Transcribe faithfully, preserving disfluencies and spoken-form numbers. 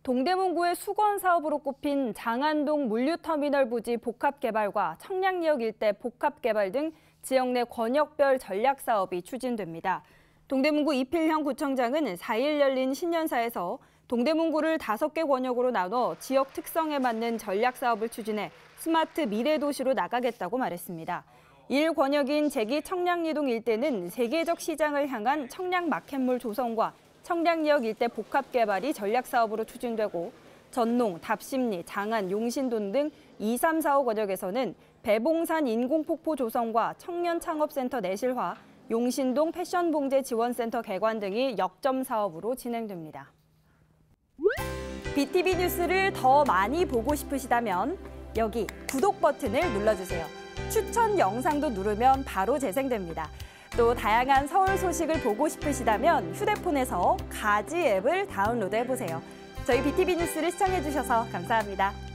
동대문구의 수건 사업으로 꼽힌 장안동 물류터미널 부지 복합개발과 청량리역 일대 복합개발 등 지역 내 권역별 전략 사업이 추진됩니다. 동대문구 이필형 구청장은 사 일 열린 신년사에서 동대문구를 다섯 개 권역으로 나눠 지역 특성에 맞는 전략 사업을 추진해 스마트 미래 도시로 나가겠다고 말했습니다. 일 권역인 제기 청량리동 일대는 세계적 시장을 향한 청량 마켓몰 조성과 청량리역 일대 복합 개발이 전략 사업으로 추진되고 전농, 답심리, 장안, 용신동 등 이, 삼, 사, 오 권역에서는 배봉산 인공폭포 조성과 청년 창업센터 내실화, 용신동 패션봉제 지원센터 개관 등이 역점 사업으로 진행됩니다. 비티비 뉴스를 더 많이 보고 싶으시다면 여기 구독 버튼을 눌러주세요. 추천 영상도 누르면 바로 재생됩니다. 또 다양한 서울 소식을 보고 싶으시다면 휴대폰에서 가지 앱을 다운로드해보세요. 저희 비티비 뉴스를 시청해주셔서 감사합니다.